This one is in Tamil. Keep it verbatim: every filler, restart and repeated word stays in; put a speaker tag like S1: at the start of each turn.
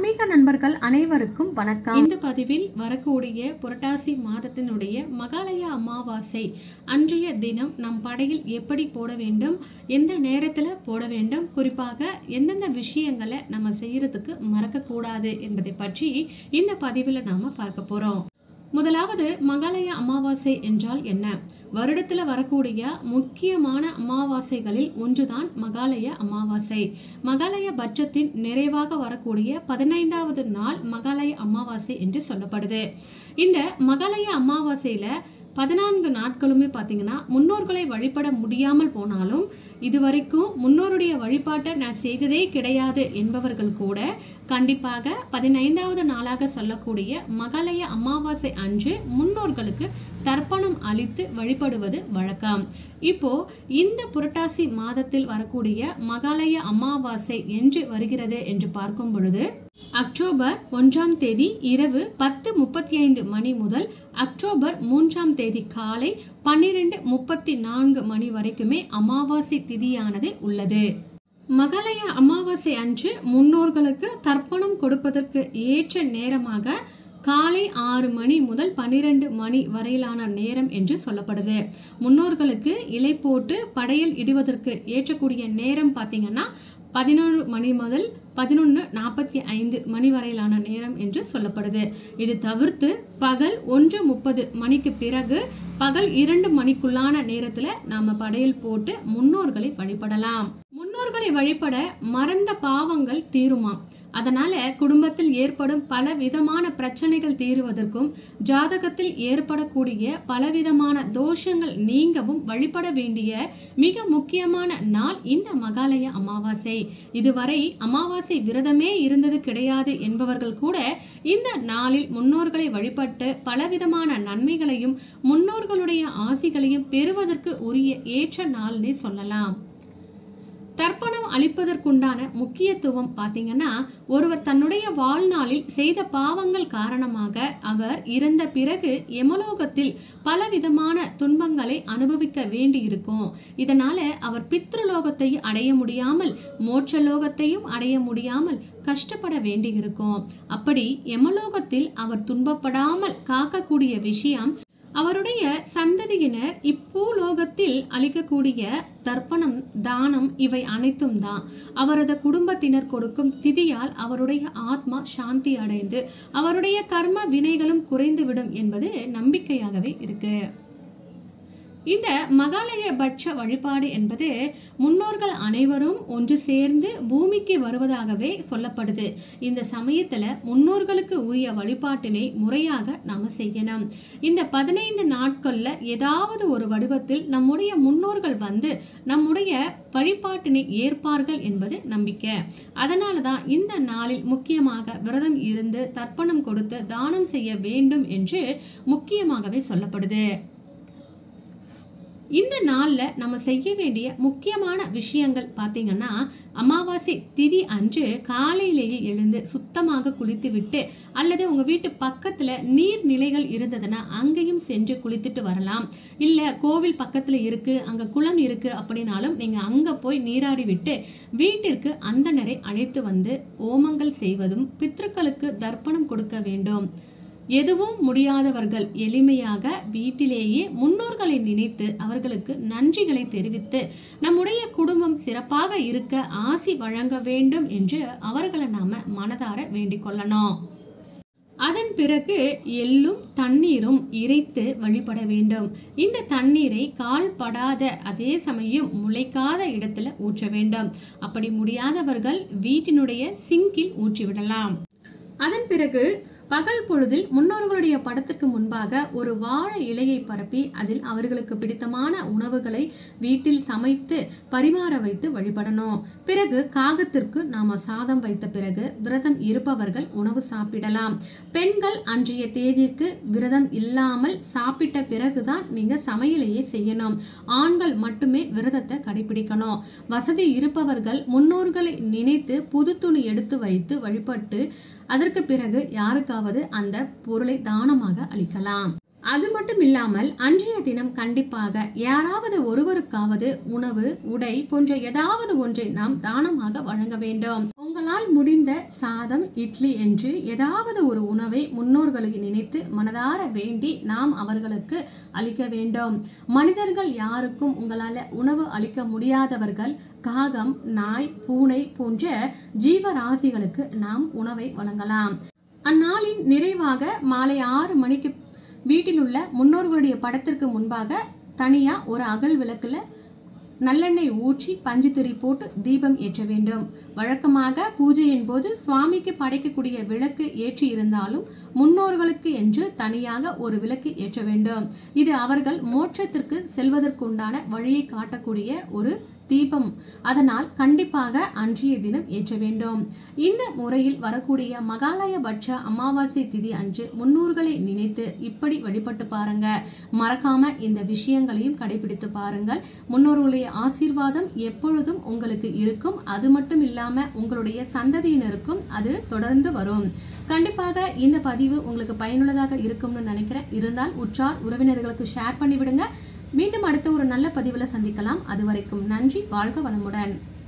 S1: ஆன்மீக நண்பர்கள் அனைவருக்கும் வணக்கம். இந்த பதிவில் வரக்கூடிய புரட்டாசி மாதத்தினுடைய மகாலய அமாவாசை அன்றைய தினம் நம் படையில் எப்படி போட வேண்டும், எந்த நேரத்தில் போட வேண்டும், குறிப்பாக எந்தெந்த விஷயங்களை நம்ம செய்யறதுக்கு மறக்கக்கூடாது என்பதை பற்றி இந்த பதிவில் நாம பார்க்க போறோம். முதலாவது, மகாலய அமாவாசை என்றால் என்ன? வருடத்துல வரக்கூடிய முக்கியமான அமாவாசைகளில் ஒன்றுதான் மகாலய அமாவாசை. மகாலய பட்சத்தின் நிறைவாக வரக்கூடிய பதினைந்தாவது நாள் மகாலய அமாவாசை என்று சொல்லப்படுது. இந்த மகாலய அமாவாசையில பதினான்கு நாட்களுமே பார்த்தீங்கன்னா முன்னோர்களை வழிபட முடியாமல் போனாலும் இதுவரைக்கும் முன்னோருடைய வழிபாட்டை நான் செய்ததே கிடையாது என்பவர்கள் கூட கண்டிப்பாக பதினைந்தாவது நாளாக சொல்லக்கூடிய மகாலய அமாவாசை அன்று முன்னோர்களுக்கு தர்ப்பணம் அளித்து வழிபடுவது வழக்கம். இப்போ இந்த புரட்டாசி மாதத்தில் வரக்கூடிய மகாலய அமாவாசை என்று வருகிறது என்று பார்க்கும் பொழுது அக்டோபர் ஒன்றாம் தேதி இரவு பத்து முப்பத்தி ஐந்து மணி முதல் அக்டோபர் மூன்றாம் தேதி காலை பன்னிரண்டு முப்பத்தி நான்கு மணி வரைக்குமே அமாவாசை திதியானது உள்ளது. மகாலய அமாவாசை அன்று முன்னோர்களுக்கு தர்ப்பணம் கொடுப்பதற்கு ஏற்ற நேரமாக காலை ஆறு மணி முதல் பன்னிரண்டு மணி வரையிலான நேரம் என்று சொல்லப்படுது. முன்னோர்களுக்கு இலை போட்டு படையல் இடுவதற்கு ஏற்றக்கூடிய நேரம் பார்த்தீங்கன்னா பதினொன்று மணி முதல் பதினொன்று நாற்பத்தி ஐந்து மணி வரையிலான நேரம் என்று சொல்லப்படுது. இது தவிர்த்து பகல் ஒன்று முப்பது மணிக்கு பிறகு பகல் இரண்டு மணிக்குள்ளான நேரத்துல நாம படையல் போட்டு முன்னோர்களை வழிபடலாம். முன்னோர்களை வழிபட மறந்த பாவங்கள் தீருமா. அதனால குடும்பத்தில் ஏற்படும் பல விதமான பிரச்சனைகள் தீருவதற்கும் ஜாதகத்தில் ஏற்படக்கூடிய பலவிதமான தோஷங்கள் நீங்கவும் வழிபட வேண்டிய மிக முக்கியமான நாள் இந்த மகாலய அமாவாசை. இதுவரை அமாவாசை விரதமே இருந்தது கிடையாது என்பவர்கள் கூட இந்த நாளில் முன்னோர்களை வழிபட்டு பலவிதமான நன்மைகளையும் முன்னோர்களுடைய ஆசிகளையும் பெறுவதற்கு உரிய ஏற்ற நாள்னே சொல்லலாம். தர்ப்பணம் அளிப்பதற்குண்டான முக்கியத்துவம் பார்த்தீங்கன்னா, ஒருவர் தன்னுடைய வாழ்நாளில் செய்த பாவங்கள் காரணமாக அவர் இறந்த பிறகு யமலோகத்தில் பலவிதமான துன்பங்களை அனுபவிக்க வேண்டி இருக்கும். இதனால அவர் பித்ருலோகத்தை அடைய முடியாமல் மோட்சலோகத்தையும் அடைய முடியாமல் கஷ்டப்பட வேண்டி இருக்கும். அப்படி யமலோகத்தில் அவர் துன்பப்படாமல் காக்கக்கூடிய விஷயம் அவருடைய சந்ததியினர் இப்பூலோகத்தில் அளிக்கக்கூடிய தர்ப்பணம், தானம் இவை அனைத்தும் தான். அவரது குடும்பத்தினர் கொடுக்கும் திதியால் அவருடைய ஆத்மா சாந்தி அடைந்து அவருடைய கர்ம வினைகளும் குறைந்துவிடும் என்பது நம்பிக்கையாகவே இருக்கு. இந்த மகாலய பட்ச வழிபாடு என்பது முன்னோர்கள் அனைவரும் ஒன்று சேர்ந்து பூமிக்கு வருவதாகவே சொல்லப்படுது. இந்த சமயத்துல முன்னோர்களுக்கு உரிய வழிபாட்டினை முறையாக நாம செய்யணும். இந்த பதினைந்து நாட்கள்ல ஏதாவது ஒரு வடிவத்தில் நம்முடைய முன்னோர்கள் வந்து நம்முடைய வழிபாட்டினை ஏற்பார்கள் என்பது நம்பிக்கை. அதனாலதான் இந்த நாளில் முக்கியமாக விரதம் இருந்து தர்ப்பணம் கொடுத்து தானம் செய்ய வேண்டும் என்று முக்கியமாகவே சொல்லப்படுது. இந்த நாளில் நம்ம செய்ய வேண்டிய முக்கியமான விஷயங்கள் பார்த்தீங்கன்னா, அமாவாசை திதி அன்று காலையிலேயே எழுந்து சுத்தமாக குளித்து விட்டு அல்லது உங்கள் வீட்டு பக்கத்தில் நீர்நிலைகள் இருந்ததுன்னா அங்கேயும் சென்று குளித்துட்டு வரலாம். இல்லை கோவில் பக்கத்தில் இருக்குது, அங்கே குளம் இருக்குது அப்படின்னாலும் நீங்கள் அங்கே போய் நீராடி விட்டு வீட்டிற்கு அந்தணரை அழைத்து வந்து ஓமங்கள் செய்வதும் பித்ருக்களுக்கு தர்ப்பணம் கொடுக்க வேண்டும். எதுவும் முடியாதவர்கள் எளிமையாக வீட்டிலேயே முன்னோர்களை நினைத்து அவர்களுக்கு நன்றிகளை தெரிவித்து நம்முடைய குடும்பம் சிறப்பாக இருக்க ஆசி வழங்க வேண்டும் என்று அவர்களை நாம மனதார வேண்டிக் கொள்ளணும். அதன் பிறகு எள்ளும் தண்ணீரும் இறைத்து வழிபட வேண்டும். இந்த தண்ணீரை கால் படாத அதே சமயம் முளைக்காத இடத்துல ஊற்ற வேண்டும். அப்படி முடியாதவர்கள் வீட்டினுடைய சிங்கில் ஊற்றிவிடலாம். அதன் பிறகு பகல் பொழுதில் முன்னோர்களுடைய படத்திற்கு முன்பாக ஒரு வாழை இலையை பரப்பி அதில் அவர்களுக்கு பிடித்தமான உணவுகளை வீட்டில் சமைத்து பரிமாற வைத்து வழிபடணும். பிறகு காகத்திற்கு நாம சாதம் வைத்த பிறகு விரதம் இருப்பவர்கள் உணவு சாப்பிடலாம். பெண்கள் அன்றைய தேதிக்கு விரதம் இல்லாமல் சாப்பிட்ட பிறகுதான் நீங்க சமையலையே செய்யணும். ஆண்கள் மட்டுமே விரதத்தை கடைபிடிக்கணும். வசதி இருப்பவர்கள் முன்னோர்களை நினைத்து புது துணி எடுத்து வைத்து வழிபட்டு அதற்கு பிறகு யாருக்காவது அந்த பொருளை தானமாக அளிக்கலாம். அது மட்டும் இல்லாமல் அன்றைய தினம் கண்டிப்பாக யாராவது ஒருவருக்காவது உணவு, உடை போன்ற ஏதாவது ஒன்றை நாம் தானமாக வழங்க வேண்டும். உங்களால் முடிந்த சாதம், இட்லி என்று ஏதாவது ஒரு உணவை முன்னோர்களுக்கு நினைத்து மனதார வேண்டி நாம் அவர்களுக்கு அளிக்க வேண்டும். மனிதர்கள் யாருக்கும் உங்களால் உணவு அளிக்க முடியாதவர்கள் காகம், நாய், பூனை போன்ற ஜீவராசிகளுக்கு நாம் உணவை வழங்கலாம். அந்நாளின் நிறைவாக மாலை ஆறு மணிக்கு வீட்டில் உள்ள முன்னோர்களுடைய படத்திற்கு முன்பாக தனியா ஒரு அகல் விளக்குல நல்லெண்ணெய் ஊற்றி பஞ்சு திரி போட்டு தீபம் ஏற்ற வேண்டும். வழக்கமாக பூஜையின் போது சுவாமிக்கு படைக்கக்கூடிய விளக்கு ஏற்றி இருந்தாலும் முன்னோர்களுக்கு என்று தனியாக ஒரு விளக்கு ஏற்ற வேண்டும். இது அவர்கள் மோட்சத்திற்கு செல்வதற்குண்டான வழியை காட்டக்கூடிய ஒரு தீபம். அதனால் கண்டிப்பாக அன்றைய தினம் ஏற்ற வேண்டும். இந்த முறையில் வரக்கூடிய மகாலயபட்ச அமாவாசை திதி அன்று முன்னோர்களை நினைத்து இப்படி வழிபட்டு பாருங்க. மறக்காம இந்த விஷயங்களையும் கடைபிடித்து பாருங்கள். முன்னோர்களுடைய ஆசீர்வாதம் எப்பொழுதும் உங்களுக்கு இருக்கும். அது மட்டும் இல்லாம உங்களுடைய சந்ததியினருக்கும் அது தொடர்ந்து வரும். கண்டிப்பாக இந்த பதிவு உங்களுக்கு பயனுள்ளதாக இருக்கும்னு நினைக்கிறேன். இருந்தால் உற்றார் உறவினர்களுக்கு ஷேர் பண்ணி விடுங்க. மீண்டும் அடுத்த ஒரு நல்ல பதிவில் சந்திக்கலாம். அதுவரைக்கும் நன்றி. வாழ்க வளமுடன்.